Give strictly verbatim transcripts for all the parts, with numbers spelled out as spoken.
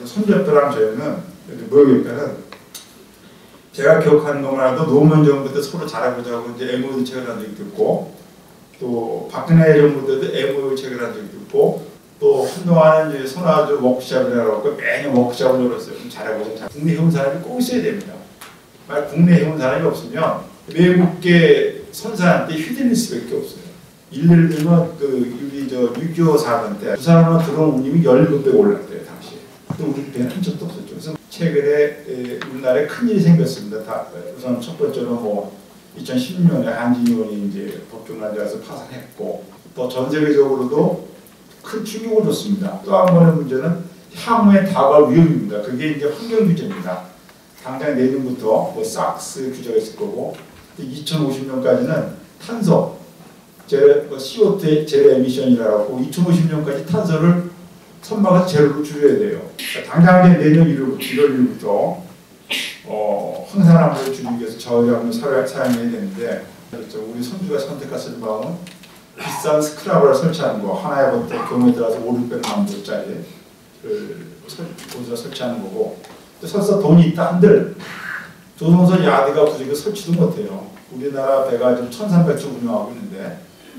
손잡더랑 저희는 뭐였냐면 제가 기억하는 것만 해도 노무현 정부 때 서로 잘해보자고 이제 엠오유 책을 한 적이 있고, 또 박근혜 정부 때도 엠오유 책을 한 적이 있고, 또 한동안은 이제 손아주 워크숍을 해갖고 매년 워크숍을 열었어요. 좀 잘해보자. 국내 해운 사람이 꼭 있어야 됩니다. 만약 국내 해운 사람이 없으면 외국계 선사한테 휘둘릴 수밖에 없어요. 예를 들면 그 우리 저 육이오 사건 때 그 사람은 들어온 운임이 열일곱 배 올랐대요 당시에. 또 우리 때는 한 적도 없었죠. 그래서 최근에 에, 우리나라에 큰 일이 생겼습니다. 다, 우선 첫 번째로 뭐 이천십육 년에 한진의원이 이제 법정난자에서 파산했고, 또 전 세계적으로도 큰 충격을 줬습니다. 또 한 번의 문제는 향후에 다가올 위험입니다. 그게 이제 환경 규제입니다. 당장 내년부터 뭐 삭스 규제가 있을 거고, 이천오십 년까지는 탄소 제로, 씨오투 제로 에미션이라고 이천오십 년까지 탄소를 선박에서 제로로 줄여야 돼요. 그러니까 당장 내년 일월 일월부터 어, 황산화물을 줄이기 위해서 저장을 사용해야 되는데, 그렇죠. 우리 선주가 선택했을 방은 비싼 스크라버를 설치하는 거, 하나에 보통 경우에 따라서 오륙백만 불짜리 그 곳에서 설치하는 거고, 또 설사 돈이 있다 한들 조선소 야드가 부족해 설치도 못해요. 우리나라 배가 지금 천삼백 척 운영하고 있는데,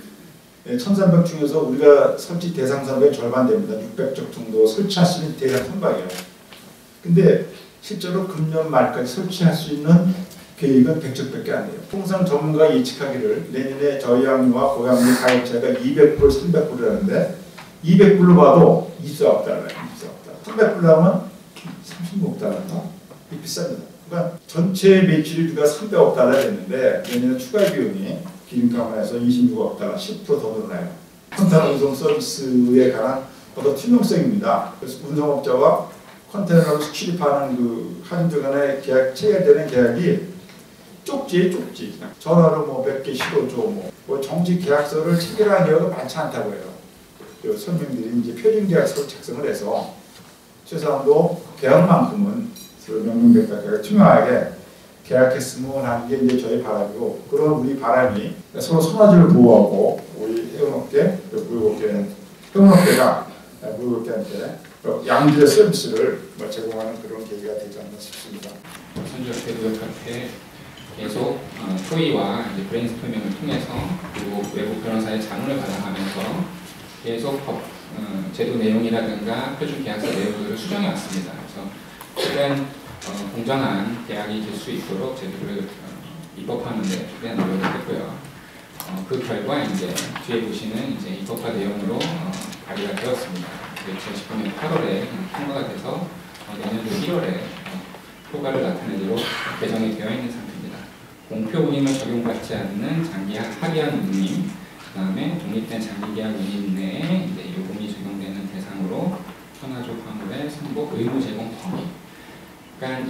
천삼백 중에서 우리가 설치 대상 선박의 절반 됩니다. 육백 척 정도 설치할 수 있는 대상 선박이에요. 근데 실제로 금년 말까지 설치할 수 있는 계획은 백 척밖에 안 돼요. 통상 전문가가 예측하기를 내년에 저희항류와 고항류 가격차가 이백 불, 삼백 불이라는데 이백 불로 봐도 이십사억 달러예요. 이십사억 달러. 삼백 불로 하면 삼십육 달러인가? 이게 비쌉니다. 그러니까 전체 매출이 우리가 삼백억 달러 됐는데 내년에 추가 비용이 기름값에서 이십육억 달러, 십 퍼센트 더 늘어나요. 컨테이너 운송 서비스에 관한 어떤 투명성입니다. 그래서 운송업자와 컨테이너를 수출입하는 그 한인들 간의 계약, 체결되는 계약이 쪽지에 쪽지. 전화로 뭐 몇 개 실어줘, 뭐, 뭐 정식 계약서를 체결하는 경우가 많지 않다고 해요. 그 설명들이 이제 표준 계약서를 작성을 해서 최소한도 계약만큼은 명명백백하게 투명하게 계약했으면 하는 게 이제 저희 바람이고, 그런 우리 바람이 서로 손아주를 보호하고 우리 해운업계, 무역업계는 해운업계가 무역업계한테 양질의 서비스를 제공하는 그런 계기가 되지 않나 싶습니다. 선주협회, 무역협회 계속 어, 토의와 이제 브레인스토밍을 통해서 그리고 외부 변호사의 자문을 받아가면서 계속 법, 어, 제도 내용이라든가 표준 계약서 내용들을 수정해 왔습니다. 그래서 최대한 어, 공정한 계약이 될 수 있도록 제도를 어, 입법하는 데 최대한 노력을 했고요. 어, 그 결과 이제 뒤에 보시는 이제 입법화 내용으로 어, 발의가 되었습니다. 이천십구 년 팔월에 통과가 돼서 어, 내년도 일월에 어, 효과를 나타내도록 개정이 되어 있는 상태입니다. 공표 운임을 적용받지 않는 장기학 하계한 운임, 그 다음에 독립된 장기계약 운임 내에 이제 요금이 적용되는 대상으로 천하조 화물의 선복 의무 제공 범위. 그러니까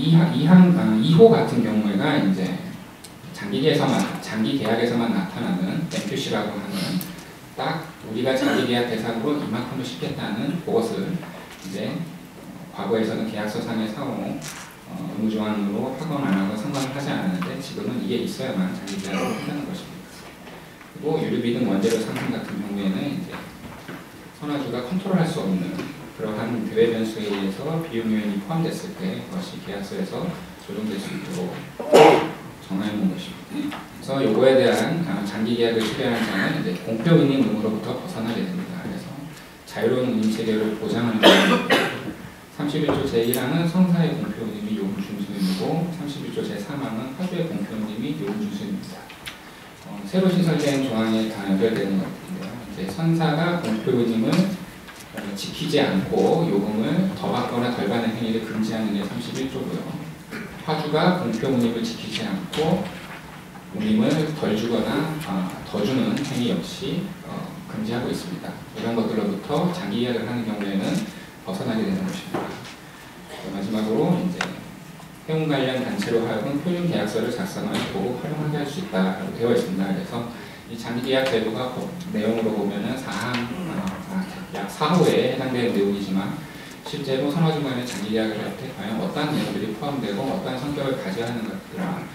이 호 같은 경우에가 이제 장기계에서만 장기 계약에서만 나타나는 엠큐씨라고 하는 딱 우리가 장기 계약 대상으로 이만큼을 싣겠다는 그것을 이제 과거에서는 계약서상의 사용 어, 의무조항으로 하거나 안 하고 상관을 하지 않았는데 지금은 이게 있어야만 장기 계약을 한다는 것입니다. 그리고 유류비 등 원재료 상품 같은 경우에는 이제 선화주가 컨트롤할 수 없는 그러한 대외 변수에 의해서 비용 요인이 포함됐을 때 그것이 계약서에서 조정될 수 있도록 정하는 것입니다. 그래서 요거에 대한 장기 계약을 수리하는 자는 이제 공표 운임 의무로부터 벗어나게 됩니다. 그래서 자유로운 운임 체계를 보장하는 것입니다. 삼십일 조 제일 항은 성사의 공표 운임이 요금 준수임이고 삼십일 조 제삼 항은 화주의 공표 운임이 요금 준수입니다. 어, 새로 신설된 조항에 다 연결되는 것인데요. 이제 선사가 공표 운임을 어, 지키지 않고 요금을 더 받거나 덜 받는 행위를 금지하는 게 삼십일 조고요. 화주가 공표 운임을 지키지 않고 운임을 덜 주거나 어, 더 주는 행위 역시 어, 금지하고 있습니다. 이런 것들로부터 장기 계약을 하는 경우에는 벗어나게 되는 것입니다. 마지막으로 이제 해운 관련 단체로 하여금 표준 계약서를 작성하고 활용하게 할 수 있다고 되어 있습니다. 그래서 이 장기 계약 제도가 법 내용으로 보면은 사 항, 어, 약 사 호에 해당되는 내용이지만 실제로 선화주 간의 장기 계약을 할 때 과연 어떠한 내용들이 포함되고 어떠한 성격을 가져야 하는 것들은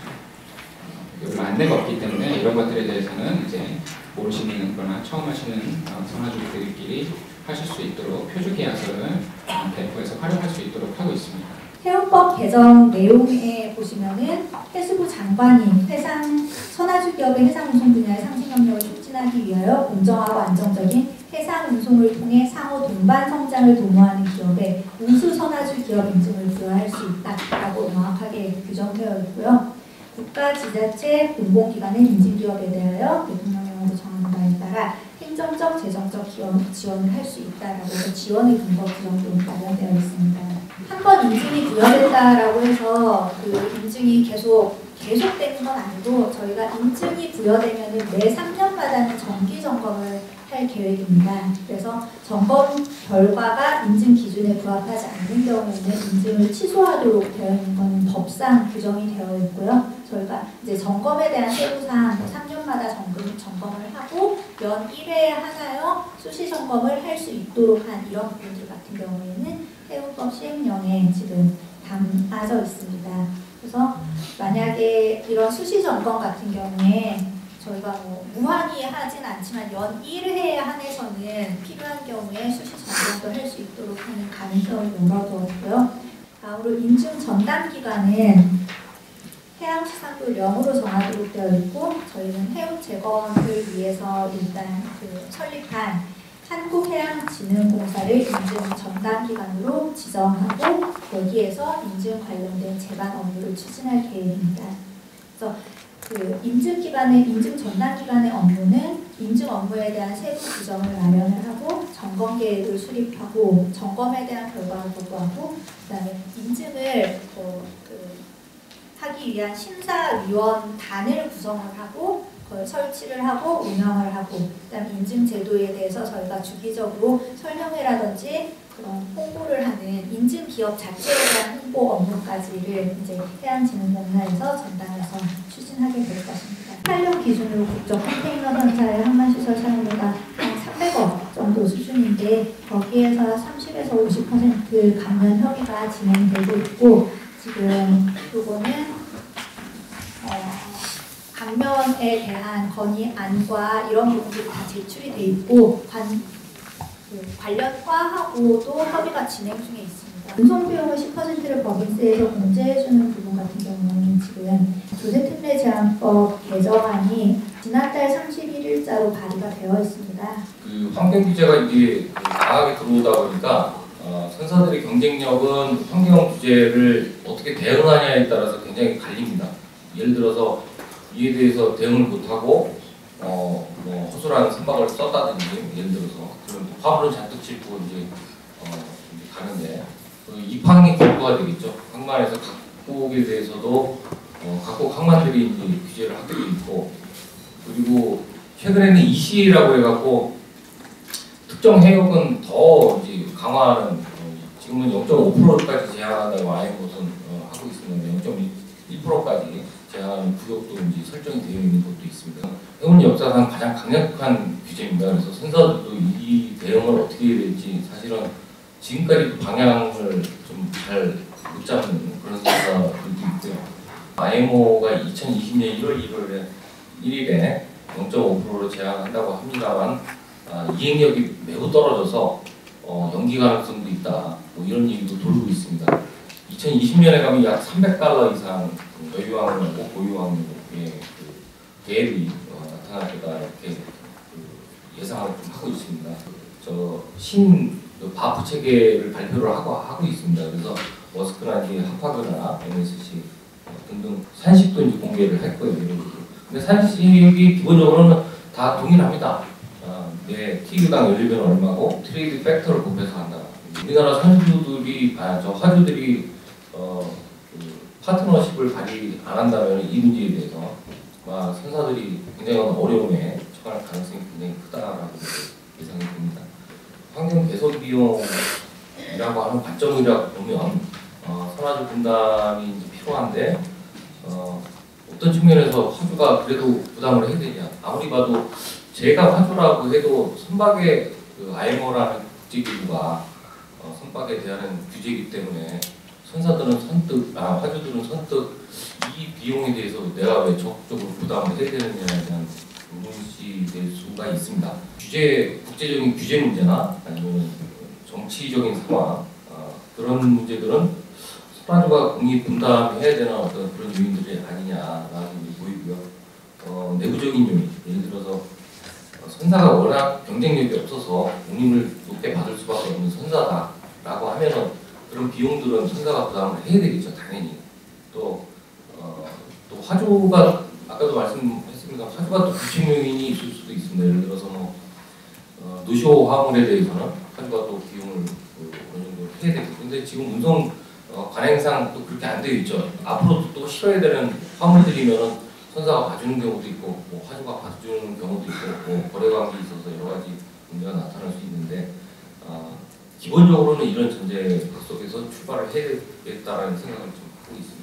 어, 안내가 없기 때문에 이런 것들에 대해서는 이제 모르시는 거나 처음 하시는 어, 선화주들끼리 하실 수 있도록 표준 계약서를 배포해서 활용할 수 있도록 하고 있습니다. 해운법 개정 내용에 보시면은 해수부 장관이 해상 선화주 기업의 해상 운송 분야의 상생 협력을 촉진하기 위하여 공정하고 안정적인 해상 운송을 통해 상호 동반 성장을 도모하는 기업에 우수 선화주 기업 인증을 부여할 수 있다라고 명확하게 규정되어 있고요. 국가, 지자체, 공공기관의 인증기업에 대하여 대통령령으로 정하는 바에 따라 행정적, 재정적 기원, 지원을 할 수 있다라고 해서 지원의 근거 규정도 마련되어 있습니다. 한 번 인증이 부여된다라고 해서 그 인증이 계속 계속되는 건 아니고 저희가 인증이 부여되면은 매 삼 년마다는 정기 점검을 할 계획입니다. 그래서 점검 결과가 인증 기준에 부합하지 않는 경우에는 인증을 취소하도록 되어 있는 것은 법상 규정이 되어 있고요. 저희가 이제 점검에 대한 세부사항 삼 년마다 점검, 점검을 하고 연 일 회에 하나여 수시 점검을 할 수 있도록 한 이런 부분들 같은 경우에는 해운법 시행령에 지금 담아져 있습니다. 그래서 만약에 이런 수시 점검 같은 경우에 저희가 뭐 무한히 하진 않지만 연 일 회에 한해서는 필요한 경우에 수시 점검도 할 수 있도록 하는 가능성을 열어두었고요. 다음으로 인증 전담 기간은 해양수산부 령으로 정하도록 되어 있고 저희는 해운 재건을 위해서 일단 그 설립한 한국해양진흥공사를 인증 전담 기관으로 지정하고 여기에서 인증 관련된 제반 업무를 추진할 계획입니다. 그래서 그 인증 기관의 인증 전담 기관의 업무는 인증 업무에 대한 세부 규정을 마련을 하고 점검 계획을 수립하고 점검에 대한 결과를 보고하고 그다음에 인증을 어, 그 하기 위한 심사위원단을 구성을 하고 그걸 설치를 하고 운영을 하고 그다음에 인증 제도에 대해서 저희가 주기적으로 설명회라든지 그런 홍보를 하는 인증 기업 자체에 대한 홍보 업무까지를 이제 해양진흥공사에서 전담해서 추진하게 될 것입니다. 활용 기준으로 국적 컨테이너 선사의 항만시설 사용료가 한 삼백억 정도 수준인데 거기에서 삼십에서 오십 퍼센트 감면 협의가 진행되고 있고 지금 요거는 어, 감면에 대한 건의안과 이런 부분들이 다 제출이 돼 있고 관, 그 관련과하고도 협의가 진행 중에 있습니다. 운송비용의 십 퍼센트를 법인세에서 공제해주는 부분 같은 경우는 지금 조세특례 제한법 개정안이 지난달 삼십일 일자로 발의가 되어 있습니다. 그 환경 규제가 이게 강하게 들어오다 보니까 어, 선사들의 경쟁력은 환경 규제를 어떻게 대응하냐에 따라서 굉장히 갈립니다. 예를 들어서 이에 대해서 대응을 못하고 어, 뭐 허술한 선박을 썼다든지 예를 들어서 그런 화물을 잔뜩 싣고 이제, 어, 이제 가는데 그 입항이 결부가 되겠죠. 항만에서 각국에 대해서도 어, 각국 항만들이 이제 규제를 하게 돼 있고 그리고 최근에는 이씨라고 해갖고 특정 해역은 더 이제 강화하는 어, 지금은 영 점 오 퍼센트까지 제한한다고 아이엠오는 어, 하고 있었는데 영 점 일 퍼센트까지 제한 구역도 이제 설정이 되어 있는 것도 있습니다. 해운 역사상 가장 강력한 규제입니다. 그래서 선사들도 이 대응을 어떻게 해야 될지 사실은 지금까지 방향을 좀 잘 못 잡는 그런 선사들도 있고요. 아이엠오가 이천이십 년 일월 일일에 일일에 영 점 오 퍼센트로 제한한다고 합니다만 아, 이행력이 매우 떨어져서 어, 연기 가능성도 있다. 뭐 이런 얘기도 돌고 있습니다. 이천이십 년에 가면 약 삼백 달러 이상 여유항로고 보유항로의 그 계획이 어, 나타날 거다 이렇게 그 예상을 좀 하고 있습니다. 저 신 바프 체계를 발표를 하고 하고 있습니다. 그래서 머스크나 이제 하파그나 엠에스씨 등등 산식도 이제 공개를 할 거예요. 근데 산식이 기본적으로는 다 동일합니다. 어, 내 티유당 연료비는 얼마고 트레이드 팩터를 곱해서 한다. 우리나라 선주들이 아 저 화주들이 어, 그 파트너십을 발휘 안 한다면 이 문제에 대해서 아, 선사들이 굉장히 어려움에 처할 가능성이 굉장히 크다라고 예상이 됩니다. 환경 개선 비용이라고 하는 관점이라고 보면 어, 선화주 분담이 이제 필요한데 어, 어떤 측면에서 화주가 그래도 부담을 해야 되냐. 아무리 봐도 제가 화주라고 해도 선박의 그 아이엠오라는 국제기구가 어, 선박에 대한 규제이기 때문에 선사들은 선뜻, 아 화주들은 선뜻 이 비용에 대해서 내가 왜 적극적으로 부담을 해야 되느냐에 대한 의문시될 수가 있습니다. 규제, 국제적인 규제 문제나 아니면 정치적인 상황 어, 그런 문제들은 선화주가 공익 분담해야 되는 어떤 그런 요인들이 아니냐라는 게 보이고요. 어, 내부적인 요인, 예를 들어서 어, 선사가 워낙 경쟁력이 없어서 운임을 높게 받을 수밖에 없는 선사다라고 하면은 그런 비용들은 선사가 부담을 해야 되겠죠, 당연히. 또, 어, 또 화주가 아까도 말씀했습니다. 화주가 또 규칙 요인이 있을 수도 있습니다. 예를 들어서 뭐 어, 노쇼 화물에 대해서는 화주가 또 비용을 그, 어느 정도 해야 되고, 근데 지금 운송 어, 관행상 또 그렇게 안 되어 있죠. 앞으로도 또 실어야 되는 화물들이면은 선사가 봐주는 경우도 있고, 뭐 화주가 봐주는 경우도 있고, 뭐 거래 관계에 있어서 여러 가지 문제가 나타날 수 있는데, 어, 기본적으로는 이런 전제 속에서 출발을 해야 되겠다라는 생각을 좀 하고 있습니다.